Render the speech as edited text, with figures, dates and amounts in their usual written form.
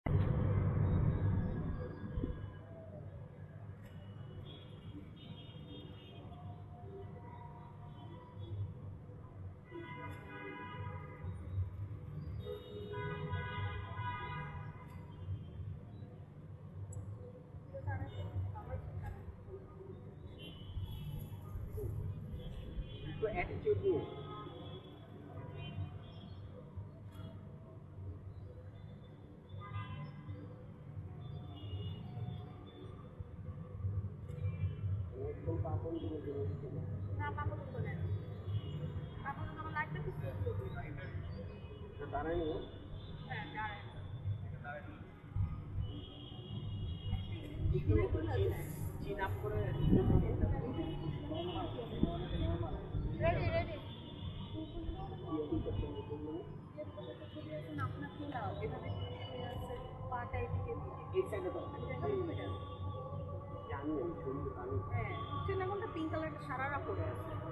तो एटीट्यूड नहीं है तो पापन को ना पापन को ना पापन को लाइट तो तारा नहीं है हां तारा चीन आप করে रेडी रेडी अपना खिलाओ এভাবে পাটা এদিকে এই সাইডে দাও জানি ছবি আমি হ্যাঁ চিন্তা কোনটা পিঙ্ক কালারটা সারারা পড়ে আছে